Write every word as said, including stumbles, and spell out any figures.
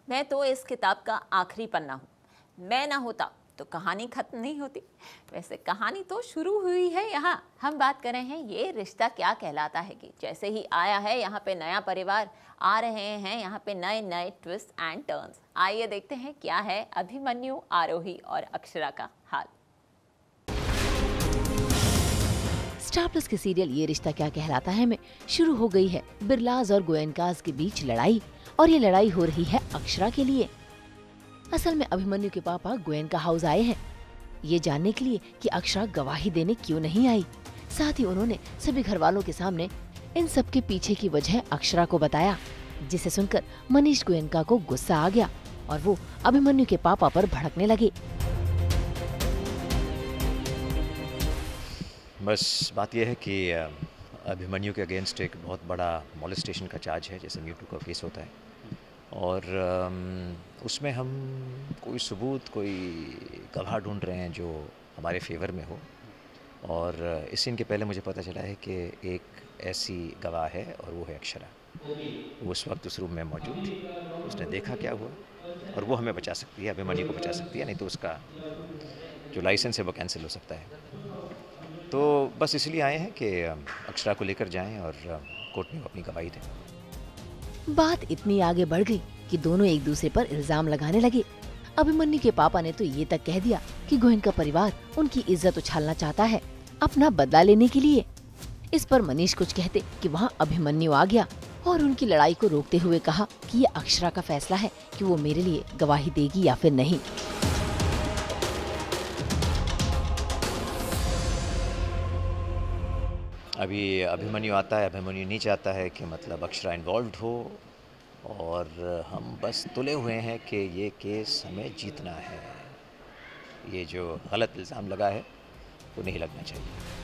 मैं तो इस किताब का आखिरी पन्ना हूँ। मैं ना होता तो कहानी खत्म नहीं होती। वैसे कहानी तो शुरू हुई है यहाँ। हम बात कर रहे हैं ये रिश्ता क्या कहलाता है कि जैसे ही आया है यहाँ पे नया परिवार, आ रहे हैं यहाँ पे नए नए ट्विस्ट एंड टर्न्स। आइए देखते हैं क्या है अभिमन्यु, आरोही और अक्षरा का हाल। स्टार प्लस के सीरियल ये रिश्ता क्या कहलाता है में शुरू हो गई है बिरलाज और गोयनकाज के बीच लड़ाई, और ये लड़ाई हो रही है अक्षरा के लिए। असल में अभिमन्यु के पापा गोयनका हाउस आए हैं ये जानने के लिए कि अक्षरा गवाही देने क्यों नहीं आई। साथ ही उन्होंने सभी घर वालों के सामने इन सब के पीछे की वजह अक्षरा को बताया, जिसे सुनकर मनीष गोयनका को गुस्सा आ गया और वो अभिमन्यु के पापा पर भड़कने लगे। बस बात यह है कि अभिमन्यु के अगेंस्ट एक बहुत बड़ा मॉलेस्टेशन का चार्ज है, जैसे मीटू का केस होता है, और उसमें हम कोई सबूत, कोई गवाह ढूंढ रहे हैं जो हमारे फेवर में हो। और इस सीन के पहले मुझे पता चला है कि एक ऐसी गवाह है और वो है अक्षरा। वो उस वक्त उस रूम में मौजूद थी, उसने देखा क्या हुआ और वो हमें बचा सकती है, अभिमन्यु को बचा सकती है, नहीं तो उसका जो लाइसेंस है वो कैंसिल हो सकता है। तो बस इसलिए आए हैं कि अक्षरा को लेकर जाएं और कोर्ट में अपनी गवाही दें। बात इतनी आगे बढ़ गई कि दोनों एक दूसरे पर इल्जाम लगाने लगे। अभिमन्यु के पापा ने तो ये तक कह दिया कि गोयनका परिवार उनकी इज्जत उछालना चाहता है अपना बदला लेने के लिए। इस पर मनीष कुछ कहते कि वहाँ अभिमन्यु आ गया और उनकी लड़ाई को रोकते हुए कहा कि ये अक्षरा का फैसला है कि वो मेरे लिए गवाही देगी या फिर नहीं। अभी अभिमन्यु आता है, अभिमन्यु नहीं चाहता है कि मतलब अक्षरा इन्वॉल्व्ड हो, और हम बस तुले हुए हैं कि ये केस हमें जीतना है। ये जो गलत इल्ज़ाम लगा है वो नहीं लगना चाहिए।